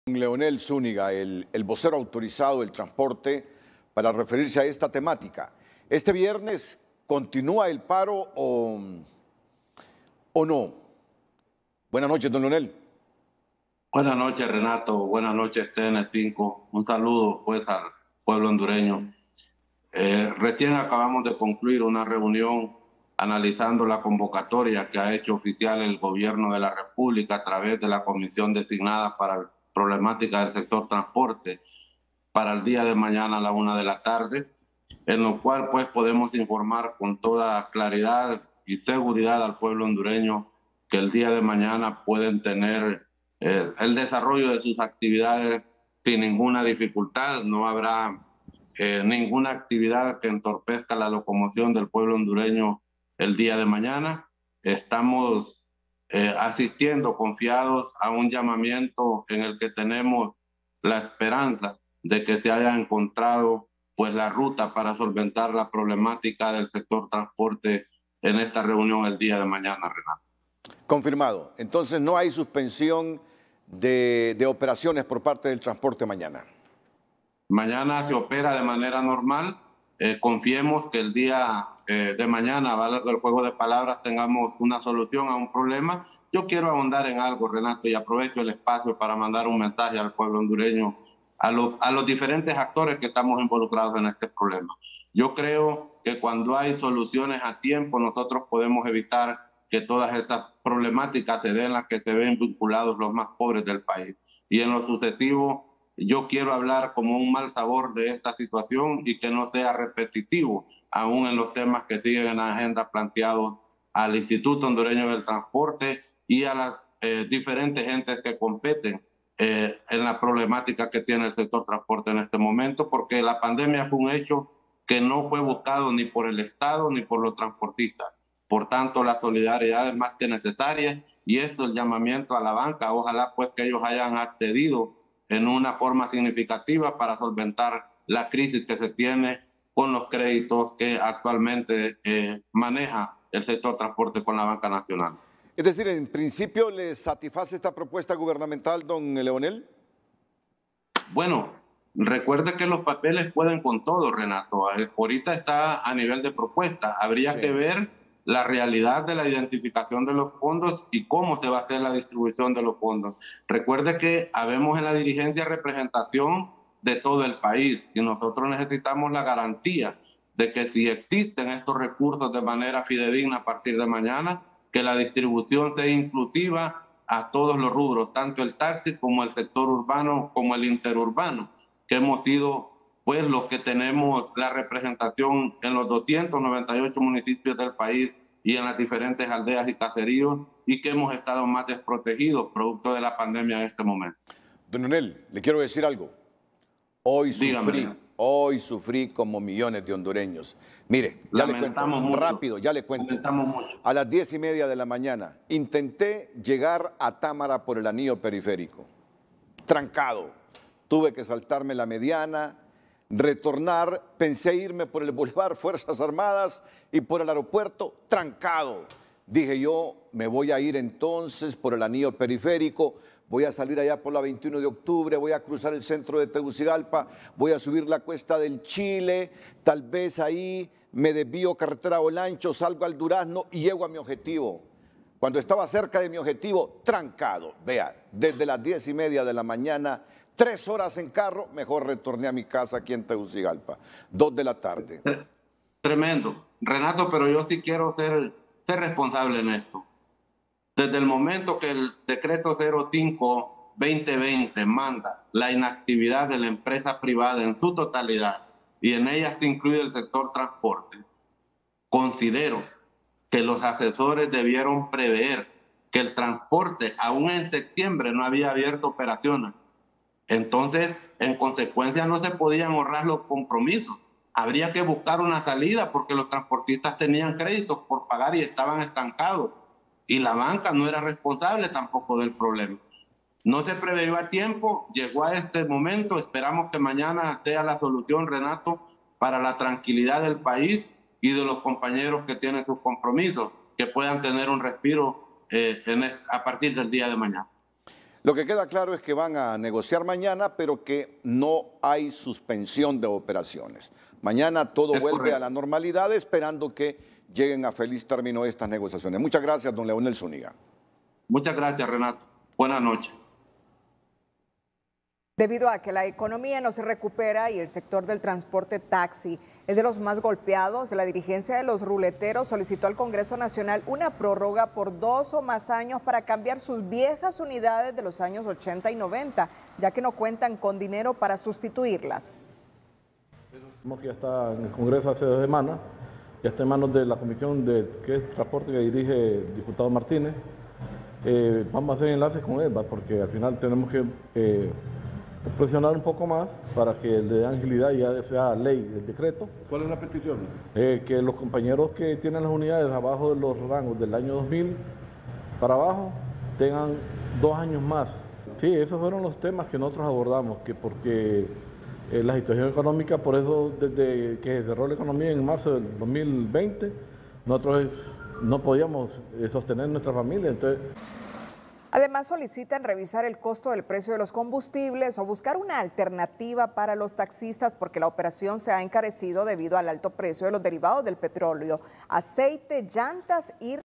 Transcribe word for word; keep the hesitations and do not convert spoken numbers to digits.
Leonel Zúñiga, el, el vocero autorizado del transporte, para referirse a esta temática. ¿Este viernes continúa el paro o, o no? Buenas noches, don Leonel. Buenas noches, Renato. Buenas noches, T N cinco. Un saludo, pues, al pueblo hondureño. Eh, recién acabamos de concluir una reunión analizando la convocatoria que ha hecho oficial el gobierno de la República a través de la comisión designada para la problemática del sector transporte para el día de mañana a la una de la tarde, en lo cual pues podemos informar con toda claridad y seguridad al pueblo hondureño que el día de mañana pueden tener eh, el desarrollo de sus actividades sin ninguna dificultad. No habrá eh, ninguna actividad que entorpezca la locomoción del pueblo hondureño el día de mañana. Estamos eh, asistiendo confiados a un llamamiento en el que tenemos la esperanza de que se haya encontrado pues la ruta para solventar la problemática del sector transporte en esta reunión el día de mañana, Renato. Confirmado. Entonces no hay suspensión de, de operaciones por parte del transporte mañana. Mañana se opera de manera normal. Eh, confiemos que el día eh, de mañana, valga el juego de palabras, tengamos una solución a un problema. Yo quiero ahondar en algo, Renato, y aprovecho el espacio para mandar un mensaje al pueblo hondureño, a, lo, a los diferentes actores que estamos involucrados en este problema. Yo creo que cuando hay soluciones a tiempo, nosotros podemos evitar que todas estas problemáticas se den las que se ven vinculados los más pobres del país. Y en lo sucesivo, yo quiero hablar como un mal sabor de esta situación y que no sea repetitivo, aún en los temas que siguen en la agenda planteados al Instituto Hondureño del Transporte y a las eh, diferentes entes que competen eh, en la problemática que tiene el sector transporte en este momento, porque la pandemia fue un hecho que no fue buscado ni por el Estado ni por los transportistas. Por tanto, la solidaridad es más que necesaria y esto es el llamamiento a la banca. Ojalá pues que ellos hayan accedido en una forma significativa para solventar la crisis que se tiene con los créditos que actualmente eh, maneja el sector transporte con la banca nacional. Es decir, en principio, ¿le satisface esta propuesta gubernamental, don Leonel? Bueno, recuerde que los papeles pueden con todo, Renato. Ahorita está a nivel de propuesta. Habría sí. que ver la realidad de la identificación de los fondos y cómo se va a hacer la distribución de los fondos. Recuerde que habemos en la dirigencia representación de todo el país y nosotros necesitamos la garantía de que si existen estos recursos de manera fidedigna a partir de mañana, que la distribución sea inclusiva a todos los rubros, tanto el taxi como el sector urbano, como el interurbano, que hemos sido pues los que tenemos la representación en los doscientos noventa y ocho municipios del país y en las diferentes aldeas y caseríos y que hemos estado más desprotegidos producto de la pandemia en este momento. Don Leonel, le quiero decir algo. Hoy sufrí, Dígame. hoy sufrí como millones de hondureños. Mire, ya le cuento mucho. rápido, ya le cuento. Mucho. A las diez y media de la mañana intenté llegar a Támara por el anillo periférico. Trancado. Tuve que saltarme la mediana, retornar, pensé irme por el Boulevard Fuerzas Armadas y por el aeropuerto, trancado. Dije yo, me voy a ir entonces por el anillo periférico, voy a salir allá por la veintiuno de octubre, voy a cruzar el centro de Tegucigalpa, voy a subir la cuesta del Chile, tal vez ahí me desvío carretera Olancho, salgo al Durazno y llego a mi objetivo. Cuando estaba cerca de mi objetivo, trancado. Vea, desde las diez y media de la mañana, tres horas en carro, mejor retorné a mi casa aquí en Tegucigalpa, dos de la tarde. Tremendo. Renato, pero yo sí quiero ser, ser responsable en esto. Desde el momento que el decreto cero cinco guión veinte veinte manda la inactividad de la empresa privada en su totalidad y en ella está incluido el sector transporte, considero que los asesores debieron prever que el transporte aún en septiembre no había abierto operaciones. Entonces, en consecuencia, no se podían ahorrar los compromisos. Habría que buscar una salida porque los transportistas tenían créditos por pagar y estaban estancados. Y la banca no era responsable tampoco del problema. No se previó a tiempo, llegó a este momento. Esperamos que mañana sea la solución, Renato, para la tranquilidad del país y de los compañeros que tienen sus compromisos, que puedan tener un respiro eh, en este, a partir del día de mañana. Lo que queda claro es que van a negociar mañana, pero que no hay suspensión de operaciones. Mañana todo Es vuelve correcto. a la normalidad, esperando que lleguen a feliz término estas negociaciones. Muchas gracias, don Leonel Zúñiga. Muchas gracias, Renato. Buenas noches. Debido a que la economía no se recupera y el sector del transporte taxi es de los más golpeados, la dirigencia de los ruleteros solicitó al Congreso Nacional una prórroga por dos o más años para cambiar sus viejas unidades de los años ochenta y noventa, ya que no cuentan con dinero para sustituirlas. Que ya está en el Congreso hace dos semanas, ya está en manos de la comisión de que es transporte que dirige el diputado Martínez. Eh, vamos a hacer enlaces con él, ¿va? Porque al final tenemos que eh, presionar un poco más para que el de agilidad ya sea ley, el decreto. ¿Cuál es la petición? Eh, que los compañeros que tienen las unidades abajo de los rangos del año dos mil para abajo tengan dos años más. Sí, esos fueron los temas que nosotros abordamos, que porque eh, la situación económica, por eso desde que cerró la economía en marzo del dos mil veinte, nosotros no podíamos eh, sostener nuestra familia, entonces... Además, solicitan revisar el costo del precio de los combustibles o buscar una alternativa para los taxistas porque la operación se ha encarecido debido al alto precio de los derivados del petróleo, aceite, llantas y